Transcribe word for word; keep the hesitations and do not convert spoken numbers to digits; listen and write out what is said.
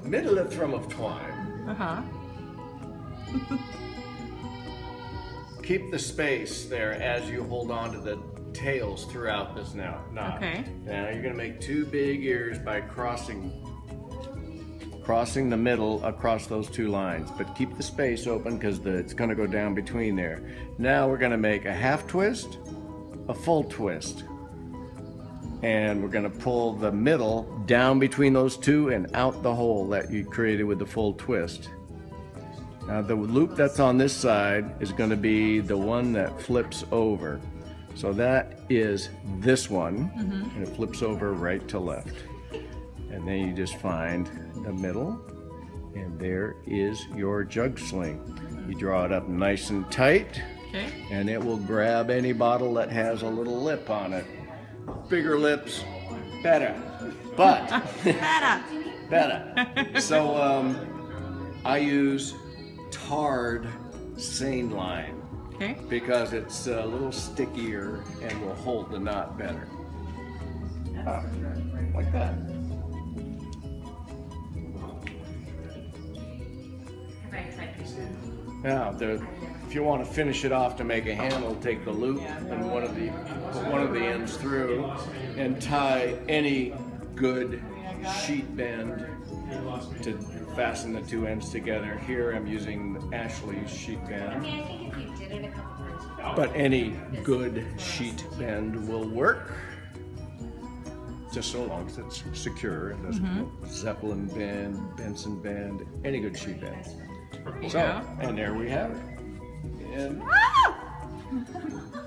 middle of thrum of twine. Uh-huh. Keep the space there as you hold on to the tails throughout this now knot. Okay. Now you're gonna make two big ears by crossing crossing the middle across those two lines, but keep the space open because it's gonna go down between there. Now we're gonna make a half twist, a full twist, and we're gonna pull the middle down between those two and out the hole that you created with the full twist. Now the loop that's on this side is going to be the one that flips over. So that is this one, mm-hmm. and it flips over right to left. And then you just find the middle, and there is your jug sling. You draw it up nice and tight, okay. and it will grab any bottle that has a little lip on it. Bigger lips, better. But, Better. better. So um, I use tarred seine line, okay. because it's a little stickier and will hold the knot better. Ah, like that. Now, the, if you want to finish it off to make a handle, take the loop and one of the put one of the ends through, and tie any good sheet bend to fasten the two ends together. Here I'm using Ashley's sheet bend, but any good sheet bend will work, just so long as it's secure and doesn't mm-hmm. Zeppelin bend, Benson bend, any good sheet bend. So, and there we have it. And